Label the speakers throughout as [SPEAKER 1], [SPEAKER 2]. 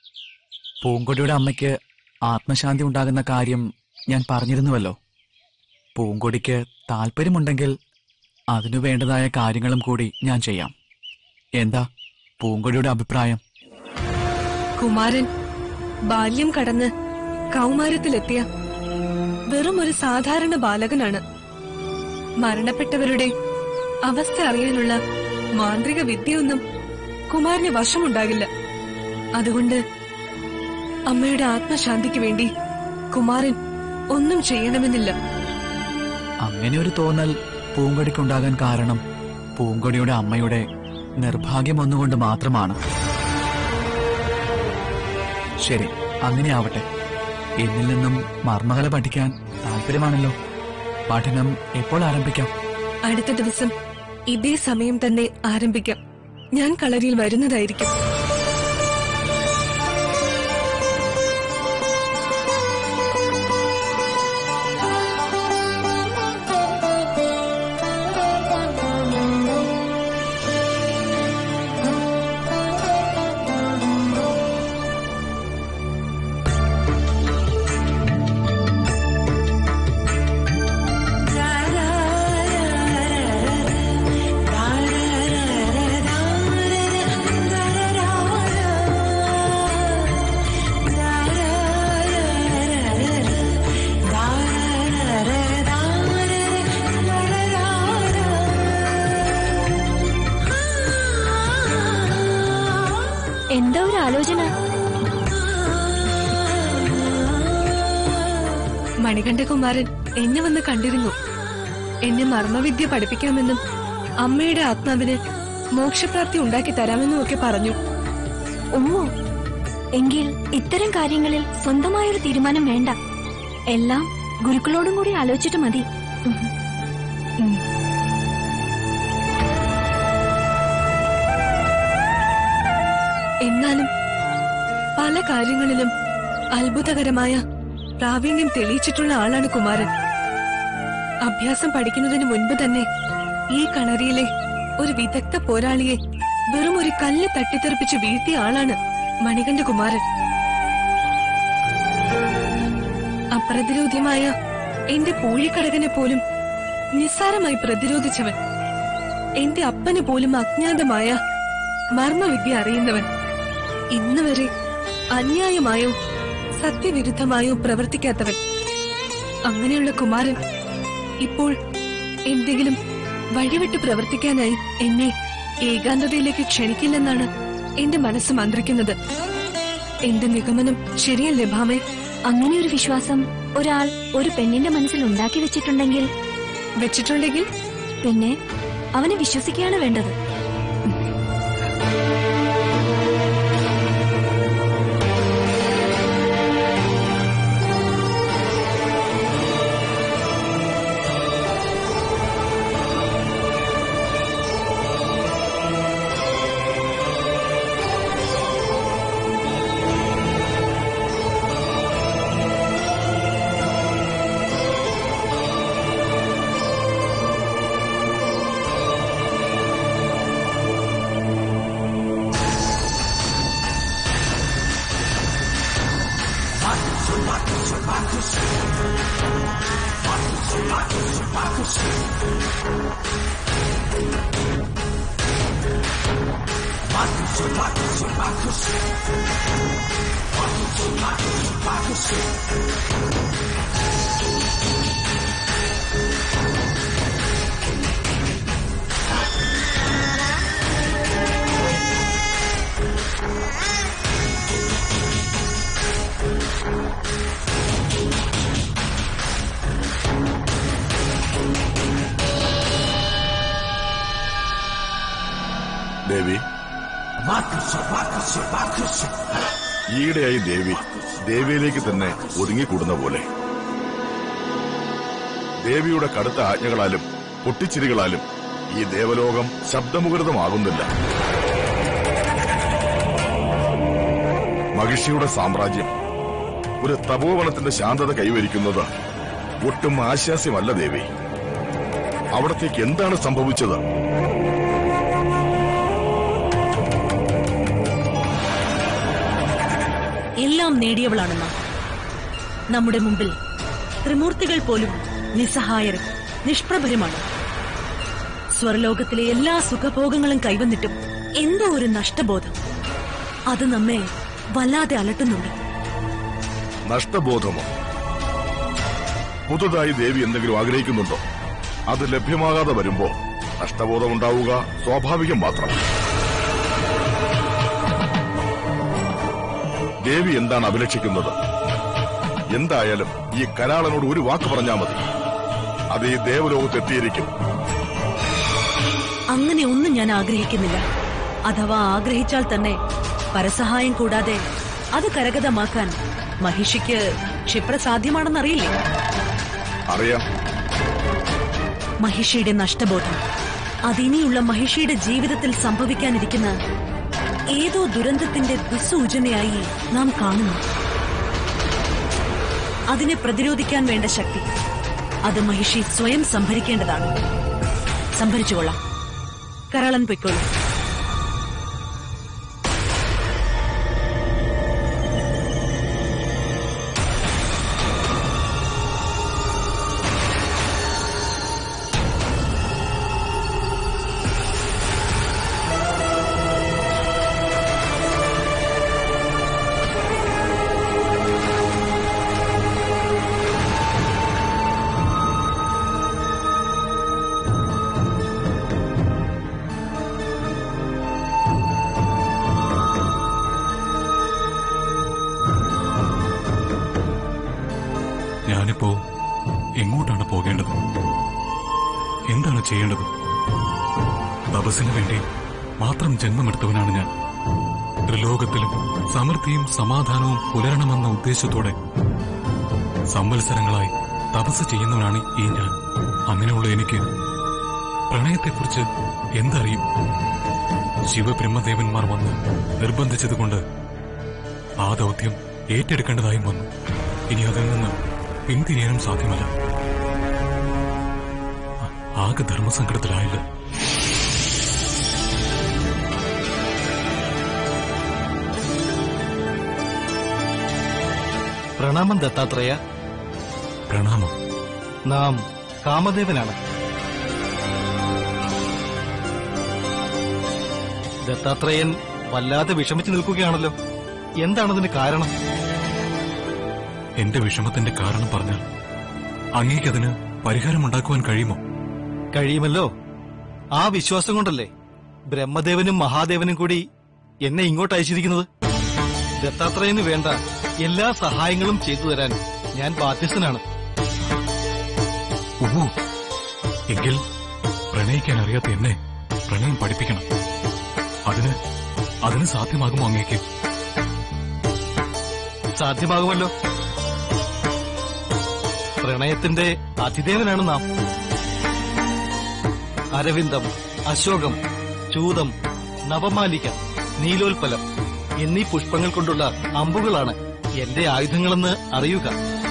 [SPEAKER 1] പൂങ്കൊടിയുടെ അമ്മയ്ക്ക് ആത്മശാന്തി ഉണ്ടാകുന്ന കാര്യം ഞാൻ പറഞ്ഞിരുന്നുവല്ലോ. പൂങ്കൊടിക്ക് താല്പര്യമുണ്ടെങ്കിൽ അതിനു വേണ്ടതായ കാര്യങ്ങളും കൂടി ഞാൻ ചെയ്യാം. എന്താ പൂങ്കൊടിയുടെ അഭിപ്രായം?
[SPEAKER 2] കുമാരൻ ബാല്യം കടന്ന് കൗമാരത്തിലെത്തിയ വെറും ഒരു സാധാരണ ബാലകനാണ്. മരണപ്പെട്ടവരുടെ അവസ്ഥ അറിയാനുള്ള മാന്ത്രിക വിദ്യയൊന്നും കുമാരന് വശമുണ്ടാകില്ല. അതുകൊണ്ട് അമ്മയുടെ ആത്മശാന്തിക്ക് വേണ്ടി കുമാരൻ ഒന്നും ചെയ്യണമെന്നില്ല.
[SPEAKER 1] അങ്ങനെ ഒരു തോന്നൽ പൂങ്കൊടിക്കുണ്ടാകാൻ കാരണം പൂങ്കൊടിയുടെ അമ്മയുടെ നിർഭാഗ്യം ഒന്നുകൊണ്ട് മാത്രമാണ്. ശരി, അങ്ങനെ ആവട്ടെ. എന്നിൽ നിന്നും മർമ്മകല പഠിക്കാൻ താല്പര്യമാണല്ലോ. പഠനം എപ്പോൾ ആരംഭിക്കാം?
[SPEAKER 2] അടുത്ത ദിവസം ഇതേ സമയം തന്നെ ആരംഭിക്കാം. ഞാൻ കളരിയിൽ വരുന്നതായിരിക്കും.
[SPEAKER 3] എന്താ ഒരു ആലോചന?
[SPEAKER 2] മണികണ്ഠകുമാരൻ എന്നെ വന്ന് കണ്ടിരുന്നു. എന്നെ മർമ്മവിദ്യ പഠിപ്പിക്കാമെന്നും അമ്മയുടെ ആത്മാവിന് മോക്ഷപ്രാപ്തി ഉണ്ടാക്കി തരാമെന്നും ഒക്കെ പറഞ്ഞു.
[SPEAKER 3] ഓ, എങ്കിൽ ഇത്തരം കാര്യങ്ങളിൽ സ്വന്തമായൊരു തീരുമാനം വേണ്ട. എല്ലാം ഗുരുക്കളോടും കൂടി ആലോചിച്ചിട്ട് മതി.
[SPEAKER 2] എന്നാലും പല കാര്യങ്ങളിലും അത്ഭുതകരമായ പ്രാവീണ്യം തെളിയിച്ചിട്ടുള്ള ആളാണ് കുമാരൻ. അഭ്യാസം പഠിക്കുന്നതിന് മുൻപ് തന്നെ ഈ കളരിയിലെ ഒരു വിദഗ്ധ പോരാളിയെ വെറും ഒരു കല്ല് തട്ടിത്തെറിപ്പിച്ച് വീഴ്ത്തിയ ആളാണ് മണികണ്ഠകുമാരൻ. അപ്രതിരോധ്യമായ എന്റെ പൂഴിക്കടകനെ പോലും നിസ്സാരമായി പ്രതിരോധിച്ചവൻ. എന്റെ അപ്പന് പോലും അജ്ഞാതമായ മർമ്മവിദ്യ അറിയുന്നവൻ. ഇന്ന് വരെ അന്യായമായോ സത്യവിരുദ്ധമായോ പ്രവർത്തിക്കാത്തവൻ. അങ്ങനെയുള്ള കുമാരൻ ഇപ്പോൾ എന്തെങ്കിലും വഴിവിട്ട് പ്രവർത്തിക്കാനായി എന്നെ ഏകാന്തതയിലേക്ക് ക്ഷണിക്കില്ലെന്നാണ് എന്റെ മനസ്സ് മന്ത്രിക്കുന്നത്. എന്റെ നിഗമനം ശരിയല്ലേ ഭാമേ?
[SPEAKER 3] അങ്ങനെ ഒരു വിശ്വാസം ഒരാൾ ഒരു പെണ്ണിന്റെ മനസ്സിൽ ഉണ്ടാക്കി വെച്ചിട്ടുണ്ടെങ്കിൽ പിന്നെ അവനെ വിശ്വസിക്കുകയാണ് വേണ്ടത്.
[SPEAKER 4] ദേവി, ഈയിടെയായി ദേവിയിലേക്ക് തന്നെ ഒതുങ്ങിക്കൂടുന്ന പോലെ. ദേവിയുടെ കടുത്ത ആജ്ഞകളാലും പൊട്ടിച്ചിരികളാലും ഈ ദേവലോകം ശബ്ദമുഖരിതമാകുന്നില്ല. മഹിഷിയുടെ സാമ്രാജ്യം ഒരു തപോവനത്തിന്റെ ശാന്തത കൈവരിക്കുന്നത് ഒട്ടും ആശ്വാസ്യമല്ല ദേവി. അവിടത്തേക്ക് എന്താണ് സംഭവിച്ചത്?
[SPEAKER 5] നേടിയവളാണ് നാം. നമ്മുടെ മുമ്പിൽ ത്രിമൂർത്തികൾ പോലും നിസ്സഹായരും നിഷ്പ്രഭരുമാണ്. സ്വർലോകത്തിലെ എല്ലാ സുഖഭോഗങ്ങളും കൈവന്നിട്ടും എന്തോ ഒരു നഷ്ടബോധം അത് നമ്മെ വല്ലാതെ അലട്ടുന്നുണ്ട്.
[SPEAKER 4] നഷ്ടബോധമോ? പുതുതായി ദേവി എന്തെങ്കിലും ആഗ്രഹിക്കുന്നുണ്ടോ? അത് ലഭ്യമാകാതെ വരുമ്പോ നഷ്ടബോധമുണ്ടാവുക സ്വാഭാവികം മാത്രം. ദേവി എന്താണ് അഭിലഷിക്കുന്നത്? എന്തായാലും ഈ കരാളനോട് ഒരു വാക്ക് പറഞ്ഞാൽ മതി, അത് ഈ ദേവലോകത്തെത്തിയിരിക്കും.
[SPEAKER 5] അങ്ങനെ ഒന്നും ഞാൻ ആഗ്രഹിക്കുന്നില്ല. അഥവാ ആഗ്രഹിച്ചാൽ തന്നെ പരസഹായം കൂടാതെ അത് കരഗതമാക്കാൻ മഹിഷിക്ക് ക്ഷിപ്രസാധ്യമാണെന്നറിയില്ലേ?
[SPEAKER 4] അറിയാം.
[SPEAKER 5] മഹിഷിയുടെ നഷ്ടബോധം അതിനിയുള്ള മഹിഷിയുടെ ജീവിതത്തിൽ സംഭവിക്കാനിരിക്കുന്ന ഏതോ ദുരന്തത്തിന്റെ ദുസ്സൂചനയായി നാം കാണുന്നു. അതിനെ പ്രതിരോധിക്കാൻ വേണ്ട ശക്തി അത് മഹിഷി സ്വയം സംഭരിക്കേണ്ടതാണ്. സംഭരിച്ചുകൊള്ളാം. കരാളൻ പൊയ്ക്കോളൂ.
[SPEAKER 6] ഞാനിപ്പോ എങ്ങോട്ടാണ് പോകേണ്ടത്? എന്താണ് ചെയ്യേണ്ടത്? തപസ്സിനു വേണ്ടി മാത്രം ജന്മമെടുത്തവനാണ് ഞാൻ. ത്രിലോകത്തിലും സമൃദ്ധിയും സമാധാനവും പുലരണമെന്ന ഉദ്ദേശത്തോടെ സംവത്സരങ്ങളായി തപസ് ചെയ്യുന്നവനാണ് ഈ ഞാൻ. അങ്ങനെയുള്ള എനിക്ക് പ്രണയത്തെക്കുറിച്ച് എന്തറിയും? ശിവബ്രഹ്മദേവന്മാർ വന്ന് നിർബന്ധിച്ചതുകൊണ്ട് ആ ദൗത്യം ഏറ്റെടുക്കേണ്ടതായും വന്നു. ഇനി അതിൽ നിന്ന് പിന്തിരിയാനും സാധ്യമല്ല. ആകെ ധർമ്മസങ്കടത്തിലായില്ല.
[SPEAKER 7] പ്രണാമം ദത്താത്രേയ.
[SPEAKER 6] പ്രണാമം.
[SPEAKER 7] നാം കാമദേവനാണ്. ദത്താത്രേയൻ വല്ലാതെ വിഷമിച്ചു നിൽക്കുകയാണല്ലോ. എന്താണതിന് കാരണം?
[SPEAKER 6] എന്റെ വിഷമത്തിന്റെ കാരണം പറഞ്ഞാൽ അങ്ങേക്കതിന് പരിഹാരമുണ്ടാക്കുവാൻ കഴിയുമോ?
[SPEAKER 7] കഴിയുമല്ലോ. ആ വിശ്വാസം കൊണ്ടല്ലേ ബ്രഹ്മദേവനും മഹാദേവനും കൂടി എന്നെ ഇങ്ങോട്ട് അയച്ചിരിക്കുന്നത്. ദത്താത്രേയന് വേണ്ട എല്ലാ സഹായങ്ങളും ചെയ്തു തരാൻ ഞാൻ ബാധ്യസ്ഥനാണ്.
[SPEAKER 6] ഓ, എങ്കിൽ പ്രണയിക്കാൻ അറിയാത്ത എന്നെ പ്രണയം പഠിപ്പിക്കണം. അതിന് സാധ്യമാകുമോ അങ്ങേക്ക്?
[SPEAKER 7] സാധ്യമാകുമല്ലോ. പ്രണയത്തിന്റെ അതിദേവനാണ് നാം. അരവിന്ദം, അശോകം, ചൂതം, നവമാലിക, നീലോൽപ്പലം എന്നീ പുഷ്പങ്ങൾ കൊണ്ടുള്ള അമ്പുകളാണ് എന്റെ ആയുധങ്ങളെന്ന് അറിയുക.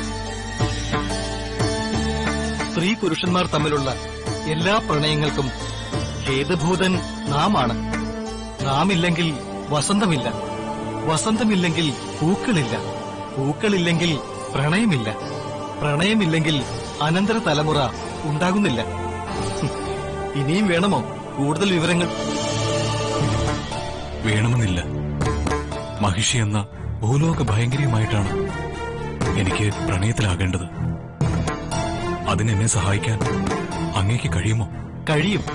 [SPEAKER 7] സ്ത്രീ പുരുഷന്മാർ തമ്മിലുള്ള എല്ലാ പ്രണയങ്ങൾക്കും ഹേതുഭൂതൻ നാമാണ്. നാമില്ലെങ്കിൽ വസന്തമില്ല, വസന്തമില്ലെങ്കിൽ പൂക്കളില്ല, പൂക്കളില്ലെങ്കിൽ പ്രണയമില്ല, പ്രണയമില്ലെങ്കിൽ അനന്തര തലമുറ ഉണ്ടാകുന്നില്ല. ഇനിയും വേണമോ കൂടുതൽ വിവരങ്ങൾ?
[SPEAKER 6] വേണമെന്നില്ല. മഹിഷി എന്ന ഭൂലോക ഭയങ്കരിയുമായിട്ടാണ് എനിക്ക് പ്രണയത്തിലാകേണ്ടത്. അതിനെന്നെ സഹായിക്കാൻ അങ്ങേക്ക് കഴിയുമോ?
[SPEAKER 7] കഴിയും.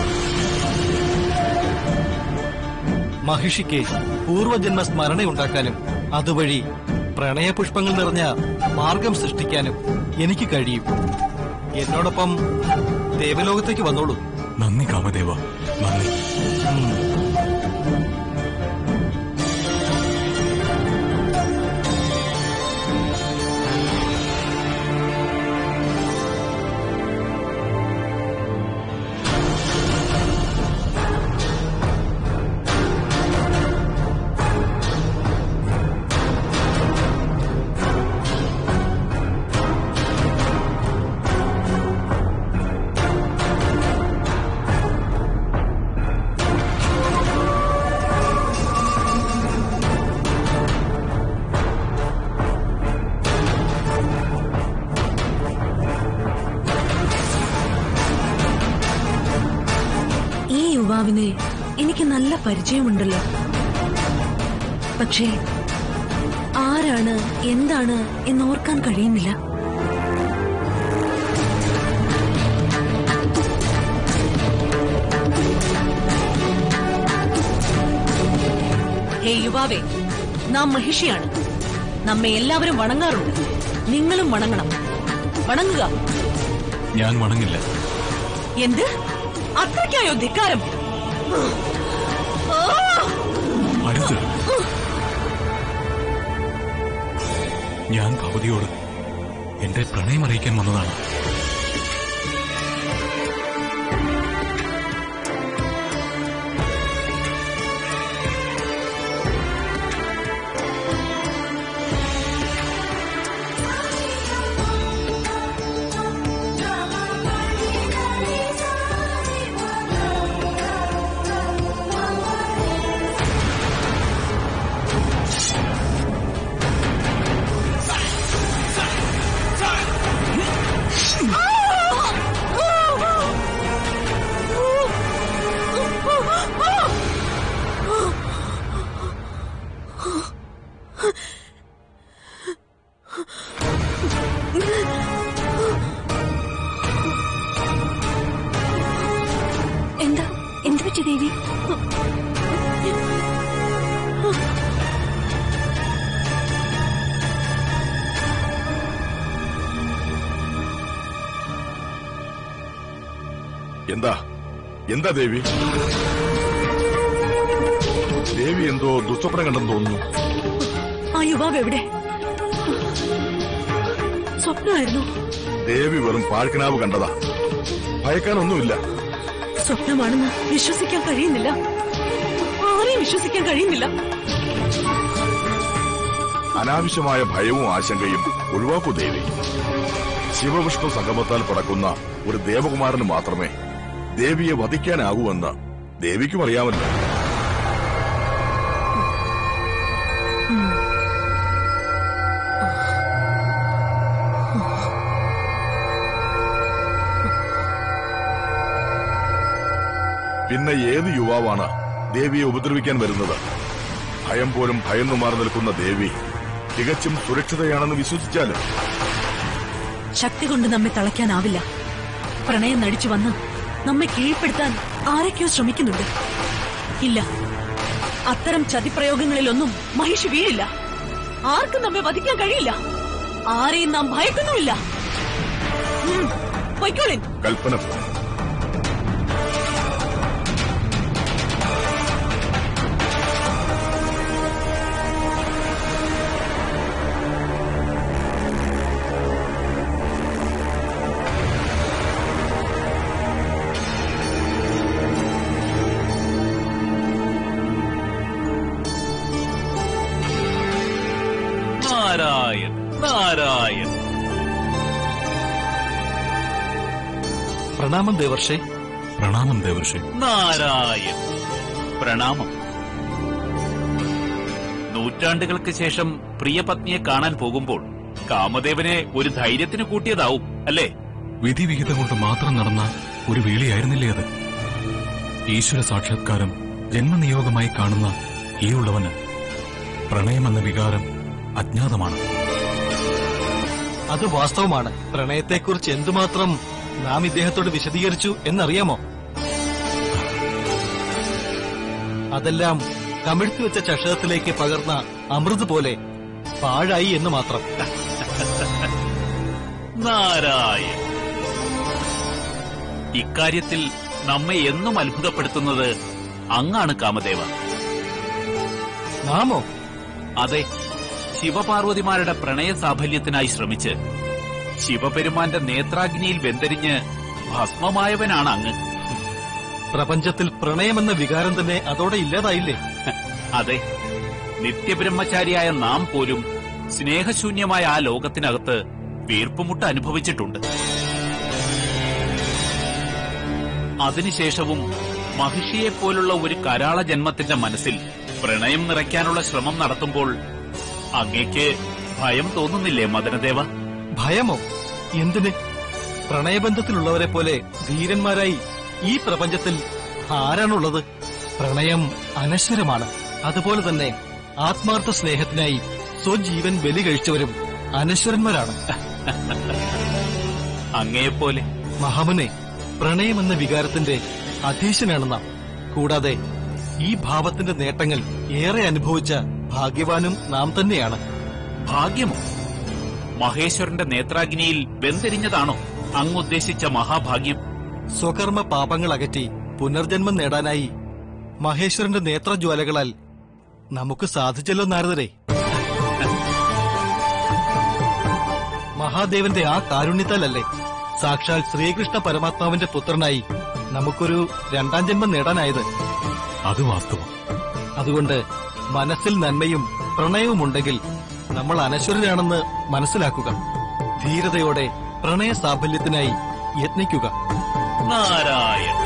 [SPEAKER 7] മഹിഷിക്ക് പൂർവജന്മ സ്മരണയുണ്ടാക്കാനും അതുവഴി പ്രണയപുഷ്പങ്ങൾ നിറഞ്ഞ മാർഗം സൃഷ്ടിക്കാനും എനിക്ക് കഴിയും. എന്നോടൊപ്പം ദേവലോകത്തേക്ക് വന്നോളൂ.
[SPEAKER 6] നന്ദി കാമദേവ, നന്ദി.
[SPEAKER 5] യുവാവിനെ എനിക്ക് നല്ല പരിചയമുണ്ടല്ലോ. പക്ഷേ ആരാണ് എന്താണ് എന്നോർക്കാൻ കഴിയുന്നില്ല. ഹേ യുവാവേ, നാം മഹിഷിയാണ്. നമ്മെ എല്ലാവരും വണങ്ങാറുണ്ട്. നിങ്ങളും വണങ്ങണം. വണങ്ങുക.
[SPEAKER 6] ഞാൻ വണങ്ങില്ല.
[SPEAKER 5] എന്ത്? അത്രയ്ക്കായോ ധിക്കാരം?
[SPEAKER 6] അരുത്. ഞാൻ ഭവതിയോട് എന്റെ പ്രണയം അറിയിക്കാൻ വന്നതാണ്.
[SPEAKER 3] എന്തു പറ്റി ദേവി?
[SPEAKER 4] എന്താ ദേവി? ദേവി എന്തോ ദുസ്വപ്നം കണ്ടെന്ന് തോന്നുന്നു.
[SPEAKER 5] ആ യുവാവ് എവിടെ? സ്വപ്നമായിരുന്നു.
[SPEAKER 4] ദേവി വെറും പാഴ്ക്കിനാവ് കണ്ടതാ. ഭയക്കാനൊന്നുമില്ല.
[SPEAKER 5] സ്വപ്നമാണെന്ന് വിശ്വസിക്കാൻ കഴിയുന്നില്ല. ആരെയും വിശ്വസിക്കാൻ കഴിയുന്നില്ല.
[SPEAKER 4] അനാവശ്യമായ ഭയവും ആശങ്കയും ഒഴിവാക്കൂ ദേവി. ശിവവിഷ്ണു സംഗമത്താൽ പിറക്കുന്ന ഒരു ദേവകുമാരന് മാത്രമേ ദേവിയെ വധിക്കാനാകൂവെന്ന് ദേവിക്കും അറിയാമല്ലോ. പിന്നെ ഏത് യുവാവാണ് ദേവിയെ ഉപദ്രവിക്കാൻ വരുന്നത്? ഭയം പോലും ഭയന്നു മാറി നിൽക്കുന്ന ദേവി തികച്ചും സുരക്ഷിതയാണെന്ന് വിശ്വസിച്ചാലും
[SPEAKER 5] ശക്തി കൊണ്ട് നമ്മെ തളയ്ക്കാനാവില്ല. പ്രണയം നടിച്ചു വന്ന് നമ്മെ കീഴ്പ്പെടുത്താൻ ആരൊക്കെയോ ശ്രമിക്കുന്നുണ്ട്. ഇല്ല, അത്തരം ചതിപ്രയോഗങ്ങളിലൊന്നും മഹിഷി വീഴില്ല. ആർക്കും നമ്മെ വധിക്കാൻ കഴിയില്ല. ആരെയും നാം ഭയക്കുന്നുമില്ല. പൊയ്ക്കോളിൻ.
[SPEAKER 4] കൽപ്പന
[SPEAKER 8] നാരായൺ നാരായൺ.
[SPEAKER 7] പ്രണാമം ദേവർഷേ.
[SPEAKER 6] പ്രണാമം ദേവർഷേ.
[SPEAKER 8] നാരായൺ പ്രണാമം. നൂറ്റാണ്ടുകൾക്ക് ശേഷം പ്രിയപത്നിയെ കാണാൻ പോകുമ്പോൾ കാമദേവനെ ഒരു ധൈര്യത്തിന് കൂട്ടിയതാവും അല്ലേ?
[SPEAKER 6] വിധിവിഹിതം കൊണ്ട് മാത്രം നടന്ന ഒരു വേളിയായിരുന്നില്ലേ അത്? ഈശ്വര സാക്ഷാത്കാരം ജന്മനിയോഗമായി കാണുന്ന ഈ ഉള്ളവന് പ്രണയമെന്ന വികാരം അജ്ഞാതമാണ്.
[SPEAKER 7] അത് വാസ്തവമാണ്. പ്രണയത്തെക്കുറിച്ച് എന്തുമാത്രം നാം ഇദ്ദേഹത്തോട് വിശദീകരിച്ചു എന്നറിയാമോ? അതെല്ലാം കമിഴ്ത്തി വെച്ച ചഷകത്തിലേക്ക് പകർന്ന അമൃത് പോലെ പാഴായി എന്ന് മാത്രം.
[SPEAKER 8] നാരായൺ, ഇക്കാര്യത്തിൽ നമ്മെ എന്നും അത്ഭുതപ്പെടുത്തുന്നത് അങ്ങാണ് കാമദേവ.
[SPEAKER 7] നാമോ?
[SPEAKER 8] അതെ, ശിവപാർവതിമാരുടെ പ്രണയ സാഫല്യത്തിനായി ശ്രമിച്ച് ശിവപെരുമാന്റെ നേത്രാഗ്നിയിൽ വെന്തരിഞ്ഞ് ഭസ്മമായവനാണ് അങ്ങ്.
[SPEAKER 7] പ്രപഞ്ചത്തിൽ പ്രണയമെന്ന വികാരം തന്നെ അതോടെ ഇല്ലാതായില്ലേ?
[SPEAKER 8] അതെ, നിത്യബ്രഹ്മചാരിയായ നാം പോലും സ്നേഹശൂന്യമായ ആ ലോകത്തിനകത്ത് വീർപ്പുമുട്ട് അനുഭവിച്ചിട്ടുണ്ട്. അതിനുശേഷവും മഹിഷിയെപ്പോലുള്ള ഒരു കരാള ജന്മത്തിന്റെ മനസ്സിൽ പ്രണയം നിറയ്ക്കാനുള്ള ശ്രമം നടത്തുമ്പോൾ അങ്ങേക്ക് ഭയം തോന്നുന്നില്ലേ മദനദേവ?
[SPEAKER 7] ഭയമോ? എന്തിന്? പ്രണയബന്ധത്തിലുള്ളവരെ പോലെ ധീരന്മാരായി ഈ പ്രപഞ്ചത്തിൽ ആരാണുള്ളത്? പ്രണയം അനശ്വരമാണ്. അതുപോലെ തന്നെ ആത്മാർത്ഥ സ്നേഹത്തിനായി സ്വജീവൻ ബലി കഴിച്ചവരും അനശ്വരന്മാരാണ്.
[SPEAKER 8] അങ്ങയെപ്പോലെ.
[SPEAKER 7] മഹാമുനെ, പ്രണയമെന്ന വികാരത്തിന്റെ അധീശനാണ് നാം. കൂടാതെ ഈ ഭാവത്തിന്റെ നേട്ടങ്ങൾ ഏറെ അനുഭവിച്ച ഭാഗ്യവാനും നാം തന്നെയാണ്.
[SPEAKER 8] ഭാഗ്യമോ? മഹേശ്വരന്റെ നേത്രാഗ്നിയിൽ വെന്തെരിഞ്ഞതാണോ അങ്ങുദ്ദേശിച്ച മഹാഭാഗ്യം?
[SPEAKER 7] സ്വകർമ്മ പാപങ്ങൾ അകറ്റി പുനർജന്മം നേടാനായി മഹേശ്വരന്റെ നേത്രജ്വാലകളാൽ നമുക്ക് സാധിച്ചല്ലോ നാരദരെ. മഹാദേവന്റെ ആ കാരുണ്യത്താലല്ലേ സാക്ഷാൽ ശ്രീകൃഷ്ണ പരമാത്മാവിന്റെ പുത്രനായി നമുക്കൊരു രണ്ടാം ജന്മം നേടാനായത്.
[SPEAKER 6] അത് വാസ്തവം.
[SPEAKER 7] അതുകൊണ്ട് മനസ്സിൽ നന്മയും പ്രണയവുമുണ്ടെങ്കിൽ നമ്മൾ അനശ്വരരാണെന്ന് മനസ്സിലാക്കുക. ധീരതയോടെ പ്രണയ സാഫല്യത്തിനായി യത്നിക്കുക.
[SPEAKER 8] നാരായണ.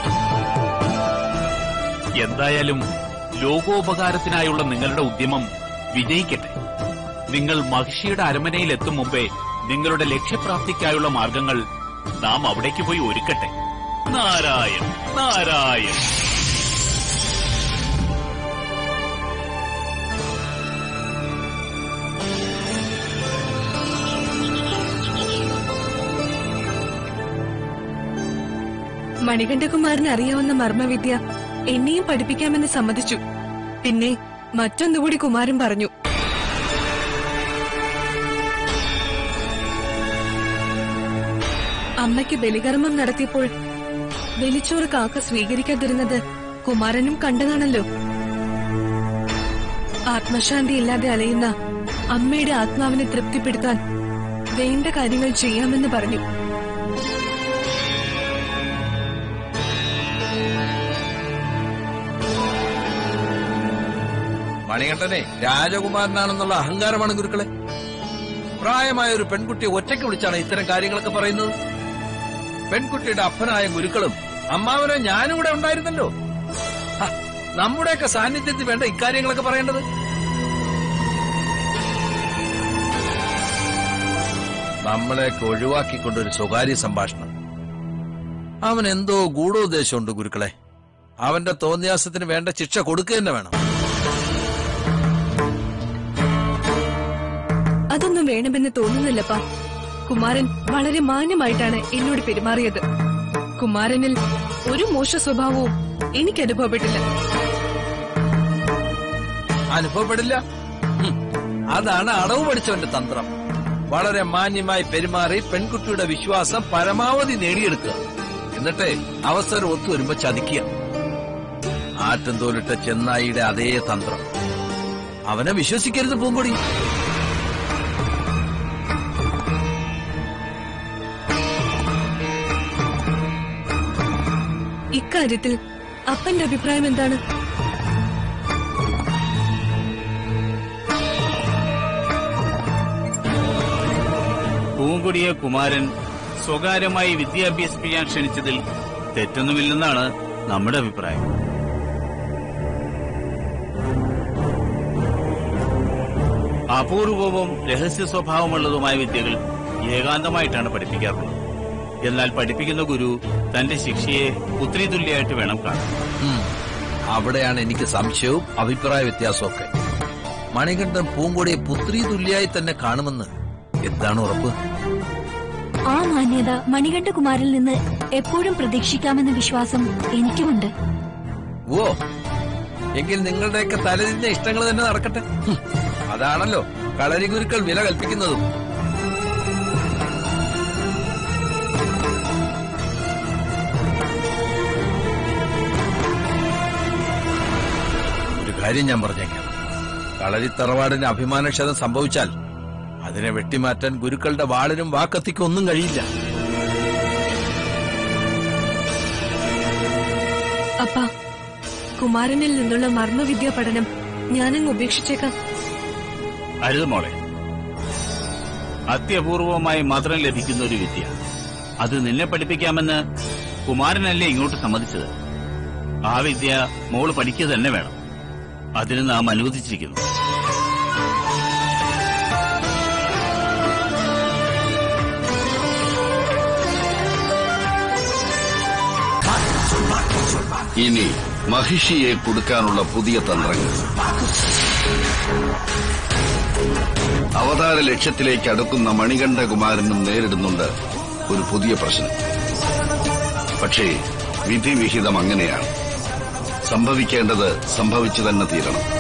[SPEAKER 8] എന്തായാലും ലോകോപകാരത്തിനായുള്ള നിങ്ങളുടെ ഉദ്യമം വിജയിക്കട്ടെ. നിങ്ങൾ മഹിഷിയുടെ അരമനയിൽ എത്തും മുമ്പേ നിങ്ങളുടെ ലക്ഷ്യപ്രാപ്തിക്കായുള്ള മാർഗങ്ങൾ നാം അവിടേക്ക് പോയി ഒരുക്കട്ടെ. നാരായണ നാരായണ.
[SPEAKER 2] മണികണ്ഠകുമാരന് അറിയാവുന്ന മർമ്മവിദ്യ എന്നെയും പഠിപ്പിക്കാമെന്ന് സമ്മതിച്ചു. പിന്നെ മറ്റൊന്നുകൂടി കുമാരൻ പറഞ്ഞു. അമ്മയ്ക്ക് ബലികർമ്മം നടത്തിയപ്പോൾ ബലിച്ചോറ് കാക്ക സ്വീകരിക്കാതിരുന്നത് കുമാരനും കണ്ടതാണല്ലോ. ആത്മശാന്തിയില്ലാതെ അലയുന്ന അമ്മയുടെ ആത്മാവിനെ തൃപ്തിപ്പെടുത്താൻ വേണ്ട കാര്യങ്ങൾ ചെയ്യാമെന്ന് പറഞ്ഞു.
[SPEAKER 9] മണികണ്ഠനെ രാജകുമാരനാണെന്നുള്ള അഹങ്കാരമാണ് ഗുരുക്കളെ. പ്രായമായ ഒരു പെൺകുട്ടിയെ ഒറ്റയ്ക്ക് വിളിച്ചാണ് ഇത്തരം കാര്യങ്ങളൊക്കെ പറയുന്നത്. പെൺകുട്ടിയുടെ അപ്പനായ ഗുരുക്കളും അമ്മാവനോ ഞാനും ഇവിടെ ഉണ്ടായിരുന്നല്ലോ. നമ്മുടെയൊക്കെ സാന്നിധ്യത്തിൽ വേണ്ട ഇക്കാര്യങ്ങളൊക്കെ പറയേണ്ടത്. നമ്മളെയൊക്കെ ഒഴിവാക്കിക്കൊണ്ടൊരു സ്വകാര്യ സംഭാഷണം. അവൻ എന്തോ ഗൂഢോദ്ദേശമുണ്ട് ഗുരുക്കളെ. അവന്റെ തോന്നിയാസത്തിന് വേണ്ട ശിക്ഷ കൊടുക്കുക തന്നെ വേണം.
[SPEAKER 2] അതൊന്നും വേണമെന്ന് തോന്നുന്നില്ലപ്പാ. കുമാരൻ വളരെ മാന്യമായിട്ടാണ് എന്നോട് പെരുമാറിയത്. കുമാരനിൽ ഒരു മോശ സ്വഭാവവും എനിക്ക് അനുഭവപ്പെട്ടില്ല.
[SPEAKER 9] അനുഭവപ്പെടില്ല? അതാണ് അടവ് പഠിച്ചവന്റെ തന്ത്രം. വളരെ മാന്യമായി പെരുമാറി പെൺകുട്ടിയുടെ വിശ്വാസം പരമാവധി നേടിയെടുക്കുക. എന്നിട്ട് അവസരം ഒത്തുവരുമ്പോ ചതിക്കുക. ആറ്റും തോലിട്ട ചെന്നായിയുടെ അതേ തന്ത്രം. അവനെ വിശ്വസിക്കരുത് പൂങ്കൊടി.
[SPEAKER 2] ഇക്കാര്യത്തിൽ അപ്പന്റെ അഭിപ്രായം എന്താണ്?
[SPEAKER 8] പൂങ്കൊടിയെ കുമാരൻ സ്വകാര്യമായി വിദ്യാഭ്യസിപ്പിക്കാൻ ക്ഷണിച്ചതിൽ തെറ്റൊന്നുമില്ലെന്നാണ് നമ്മുടെ അഭിപ്രായം. അപൂർവവും രഹസ്യ സ്വഭാവമുള്ളതുമായ വിദ്യകൾ ഏകാന്തമായിട്ടാണ് പഠിപ്പിക്കാറുള്ളത്. എന്നാൽ പഠിപ്പിക്കുന്ന ഗുരു തന്റെ ശിക്ഷയെ പുത്രി തുല്യമായിട്ട് വേണം കാണാൻ.
[SPEAKER 9] അവിടെയാണ് എനിക്ക് സംശയവും അഭിപ്രായ വ്യത്യാസമൊക്കെ. മണികണ്ഠൻ പൂങ്കൊടിയെ പുത്രി തുല്യായി തന്നെ കാണുമെന്ന് എന്താണ് ഉറപ്പ്?
[SPEAKER 3] ആ മാന്യത മണികണ്ഠകുമാരിൽ നിന്ന് എപ്പോഴും പ്രതീക്ഷിക്കാമെന്ന വിശ്വാസം എനിക്കുമുണ്ട്.
[SPEAKER 9] ഓ, എങ്കിൽ നിങ്ങളുടെയൊക്കെ തലതിരിഞ്ഞ ഇഷ്ടങ്ങൾ തന്നെ നടക്കട്ടെ. അതാണല്ലോ കളരി ഗുരുക്കൾ വില കൽപ്പിക്കുന്നതും. ഒരു കാര്യം ഞാൻ പറഞ്ഞേക്കാം. കളരി തറവാടിന് അഭിമാനക്ഷതം സംഭവിച്ചാൽ അതിനെ വെട്ടിമാറ്റാൻ ഗുരുക്കളുടെ വാളിനും വാക്കത്തിക്കും ഒന്നും കഴിയില്ല.
[SPEAKER 2] അപ്പാ, കുമാരനിൽ നിന്നുള്ള മർമ്മവിദ്യാ പഠനം ഞാനങ്ങ് ഉപേക്ഷിച്ചേക്കാം.
[SPEAKER 8] അരുത് മോളെ. അത്യപൂർവമായി മാത്രം ലഭിക്കുന്ന ഒരു വിദ്യ, അത് നിന്നെ പഠിപ്പിക്കാമെന്ന് കുമാരനല്ലേ ഇങ്ങോട്ട് സമ്മതിച്ചത്. ആ വിദ്യ മോള് പഠിക്കുക തന്നെ വേണം. അതിന് നാം അനുവദിച്ചിരിക്കുന്നു.
[SPEAKER 10] ഇനി മഹിഷിയെ കൊടുക്കാനുള്ള പുതിയ തന്ത്രങ്ങൾ. അവതാര ലക്ഷ്യത്തിലേക്ക് അടുക്കുന്ന മണികണ്ഠകുമാരനും നേരിടുന്നുണ്ട് ഒരു പുതിയ പ്രശ്നം. പക്ഷേ വിധിവിഹിതം അങ്ങനെയാണ്. സംഭവിക്കേണ്ടത് സംഭവിച്ചു തന്നെ തീരണം.